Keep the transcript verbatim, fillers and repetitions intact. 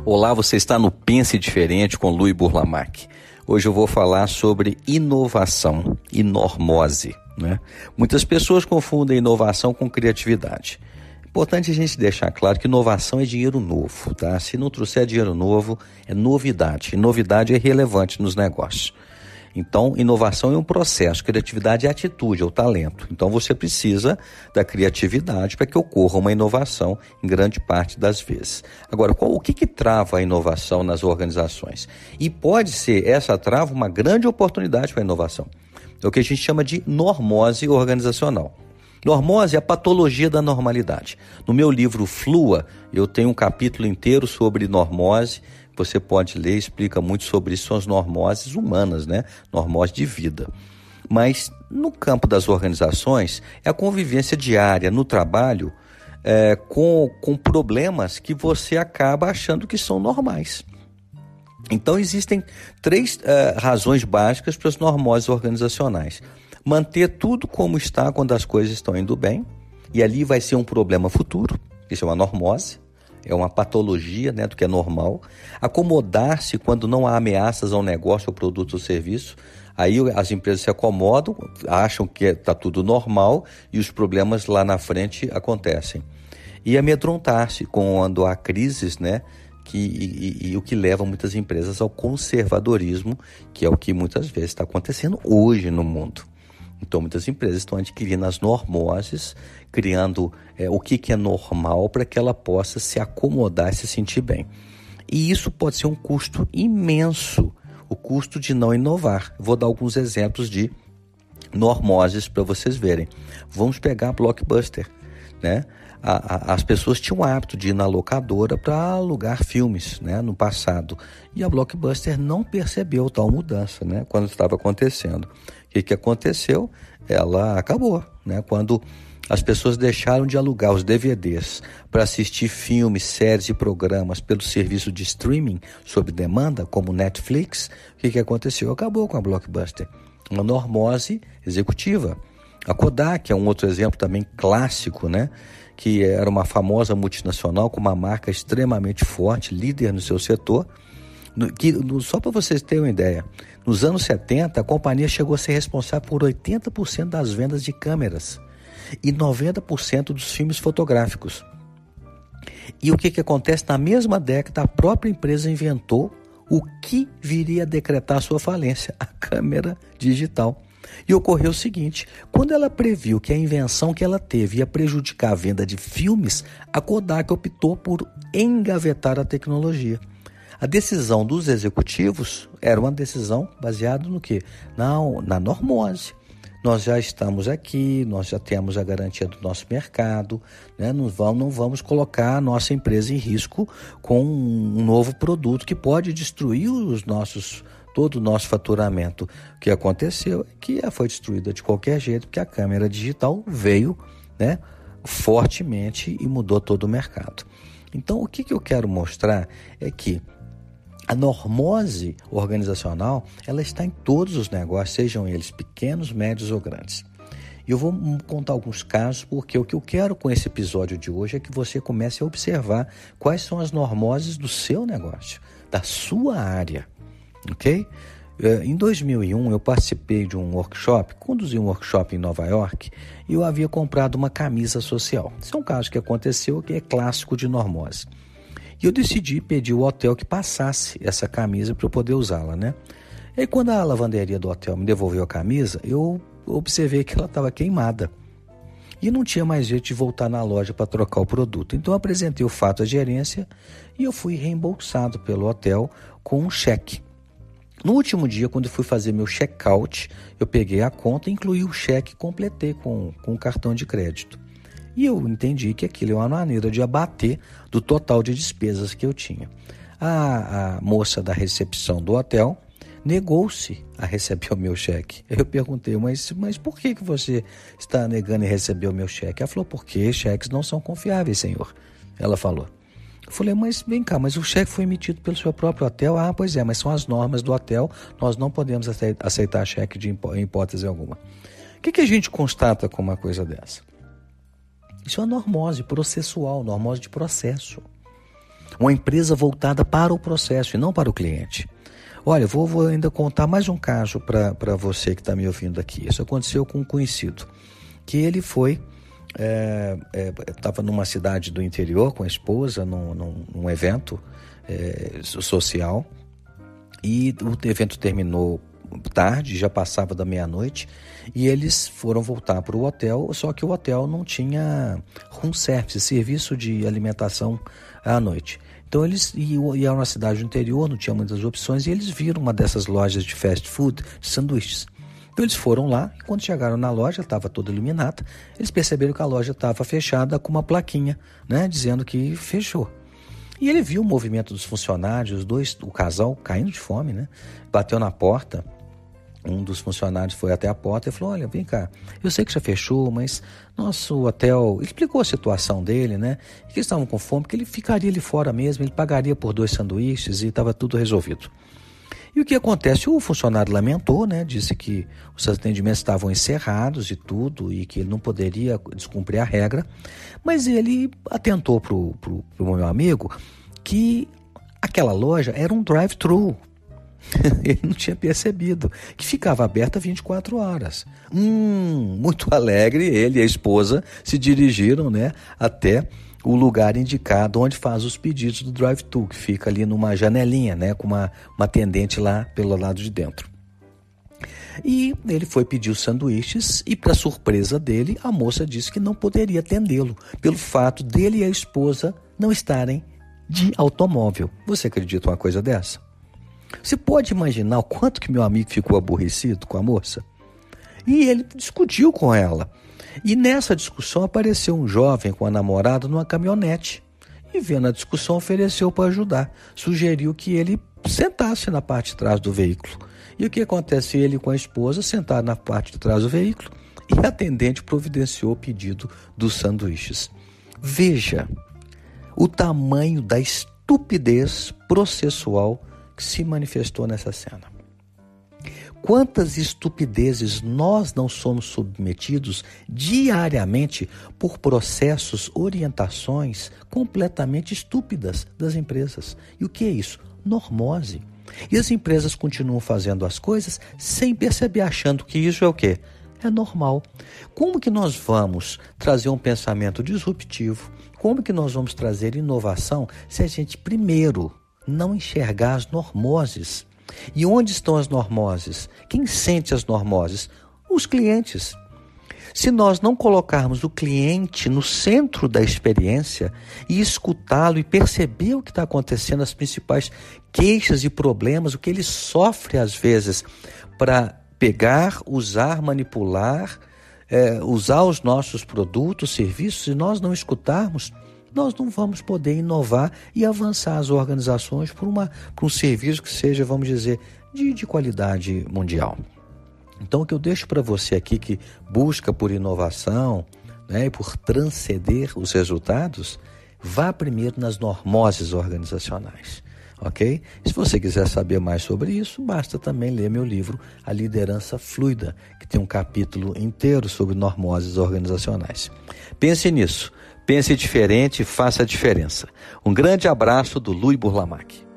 Olá, você está no Pense Diferente com Luiz Burlamac. Hoje eu vou falar sobre inovação e normose, né? Muitas pessoas confundem inovação com criatividade. Importante a gente deixar claro que inovação é dinheiro novo, tá? Se não trouxer dinheiro novo, é novidade. E novidade é relevante nos negócios. Então, inovação é um processo, criatividade é atitude, é o talento. Então, você precisa da criatividade para que ocorra uma inovação em grande parte das vezes. Agora, qual, o que, que trava a inovação nas organizações? E pode ser essa trava uma grande oportunidade para a inovação. É o que a gente chama de normose organizacional. Normose é a patologia da normalidade. No meu livro Flua, eu tenho um capítulo inteiro sobre normose. Você pode ler, explica muito sobre isso, são as normoses humanas, né? Normose de vida. Mas no campo das organizações, é a convivência diária no trabalho é, com, com problemas que você acaba achando que são normais. Então existem três é, razões básicas para as normoses organizacionais. Manter tudo como está quando as coisas estão indo bem, e ali vai ser um problema futuro, isso é uma normose. É uma patologia, né, do que é normal. Acomodar-se quando não há ameaças ao negócio, ao produto ou serviço. Aí as empresas se acomodam, acham que está tudo normal e os problemas lá na frente acontecem. E amedrontar-se quando há crises, né, que, e, e, e o que leva muitas empresas ao conservadorismo, que é o que muitas vezes está acontecendo hoje no mundo. Então, muitas empresas estão adquirindo as normoses, criando é, o que, que é normal para que ela possa se acomodar e se sentir bem. E isso pode ser um custo imenso, o custo de não inovar. Vou dar alguns exemplos de normoses para vocês verem. Vamos pegar a Blockbuster, né? A, a, as pessoas tinham o hábito de ir na locadora para alugar filmes, né, no passado. E a Blockbuster não percebeu tal mudança, né, quando estava acontecendo. O que, que aconteceu? Ela acabou, né, quando as pessoas deixaram de alugar os D V Ds para assistir filmes, séries e programas pelo serviço de streaming sob demanda, como Netflix. O que, que aconteceu? Acabou com a Blockbuster. Uma normose executiva. A Kodak é um outro exemplo também clássico, né? Que era uma famosa multinacional com uma marca extremamente forte, líder no seu setor. Que, só para vocês terem uma ideia, nos anos setenta a companhia chegou a ser responsável por oitenta por cento das vendas de câmeras e noventa por cento dos filmes fotográficos. E o que, que acontece? Na mesma década, a própria empresa inventou o que viria a decretar sua falência, a câmera digital. E ocorreu o seguinte, quando ela previu que a invenção que ela teve ia prejudicar a venda de filmes, a Kodak optou por engavetar a tecnologia. A decisão dos executivos era uma decisão baseada no quê? Na, na normose. Nós já estamos aqui, nós já temos a garantia do nosso mercado, né? Não vamos, não vamos colocar a nossa empresa em risco com um novo produto que pode destruir os nossos todo o nosso faturamento. O que aconteceu é que ela foi destruída de qualquer jeito, porque a câmera digital veio, né, fortemente e mudou todo o mercado. Então, o que, que eu quero mostrar é que a normose organizacional, ela está em todos os negócios, sejam eles pequenos, médios ou grandes. E eu vou contar alguns casos, porque o que eu quero com esse episódio de hoje é que você comece a observar quais são as normoses do seu negócio, da sua área. Ok? Em dois mil e um eu participei de um workshop, conduzi um workshop em Nova York e eu havia comprado uma camisa social. Isso é um caso que aconteceu que é clássico de normose. E eu decidi pedir ao hotel que passasse essa camisa para eu poder usá-la, né? E quando a lavanderia do hotel me devolveu a camisa, eu observei que ela estava queimada. E não tinha mais jeito de voltar na loja para trocar o produto. Então eu apresentei o fato à gerência e eu fui reembolsado pelo hotel com um cheque. No último dia, quando eu fui fazer meu check-out, eu peguei a conta, incluí o cheque e completei com, com o cartão de crédito. E eu entendi que aquilo é uma maneira de abater do total de despesas que eu tinha. A, a moça da recepção do hotel negou-se a receber o meu cheque. Eu perguntei, mas, mas por que, que você está negando em receber o meu cheque? Ela falou, porque cheques não são confiáveis, senhor. Ela falou. Eu falei, mas vem cá, mas o cheque foi emitido pelo seu próprio hotel? Ah, pois é, mas são as normas do hotel, nós não podemos aceitar cheque de hipó- em hipótese alguma. O que, que a gente constata com uma coisa dessa? Isso é uma normose processual, normose de processo. Uma empresa voltada para o processo e não para o cliente. Olha, vou, vou ainda contar mais um caso para você que está me ouvindo aqui. Isso aconteceu com um conhecido, que ele foi, estava é, é, numa cidade do interior com a esposa, num, num, num evento é, social, e o evento terminou tarde, já passava da meia-noite, e eles foram voltar para o hotel, só que o hotel não tinha room service, serviço de alimentação à noite. Então eles iam na cidade do interior, não tinha muitas opções, e eles viram uma dessas lojas de fast food, de sanduíches. Então eles foram lá, e quando chegaram na loja, estava toda iluminada, eles perceberam que a loja estava fechada com uma plaquinha, né, dizendo que fechou. E ele viu o movimento dos funcionários, os dois, o casal caindo de fome, né, bateu na porta. Um dos funcionários foi até a porta e falou, olha, vem cá, eu sei que já fechou, mas nosso hotel... Ele explicou a situação dele, né? Que eles estavam com fome, que ele ficaria ali fora mesmo, ele pagaria por dois sanduíches e estava tudo resolvido. E o que acontece? O funcionário lamentou, né? Disse que os atendimentos estavam encerrados e tudo, e que ele não poderia descumprir a regra, mas ele atentou para o meu amigo que aquela loja era um drive-thru. Ele não tinha percebido que ficava aberta vinte e quatro horas. Hum, muito alegre, ele e a esposa se dirigiram, né, até o lugar indicado onde faz os pedidos do drive-thru, que fica ali numa janelinha, né, com uma, uma atendente lá pelo lado de dentro. E ele foi pedir os sanduíches e, para surpresa dele, a moça disse que não poderia atendê-lo pelo fato dele e a esposa não estarem de automóvel. Você acredita uma coisa dessa? Você pode imaginar o quanto que meu amigo ficou aborrecido com a moça? E ele discutiu com ela. E nessa discussão apareceu um jovem com a namorada numa caminhonete. E vendo a discussão ofereceu para ajudar. Sugeriu que ele sentasse na parte de trás do veículo. E o que acontece? Ele com a esposa sentaram na parte de trás do veículo e a atendente providenciou o pedido dos sanduíches. Veja o tamanho da estupidez processual que se manifestou nessa cena. Quantas estupidezes nós não somos submetidos diariamente por processos, orientações completamente estúpidas das empresas. E o que é isso? Normose. E as empresas continuam fazendo as coisas sem perceber, achando que isso é o quê? É normal. Como que nós vamos trazer um pensamento disruptivo? Como que nós vamos trazer inovação se a gente primeiro não enxergar as normoses? E onde estão as normoses? Quem sente as normoses? Os clientes. Se nós não colocarmos o cliente no centro da experiência e escutá-lo e perceber o que está acontecendo, as principais queixas e problemas, o que ele sofre às vezes para pegar, usar, manipular, é, usar os nossos produtos, serviços, se nós não escutarmos, nós não vamos poder inovar e avançar as organizações por, uma, por um serviço que seja, vamos dizer, de, de qualidade mundial. Então, o que eu deixo para você aqui que busca por inovação, né, e por transcender os resultados, vá primeiro nas normoses organizacionais, ok? Se você quiser saber mais sobre isso, basta também ler meu livro, A Liderança Fluida, que tem um capítulo inteiro sobre normoses organizacionais. Pense nisso. Pense diferente e faça a diferença. Um grande abraço do Luis Burlamac.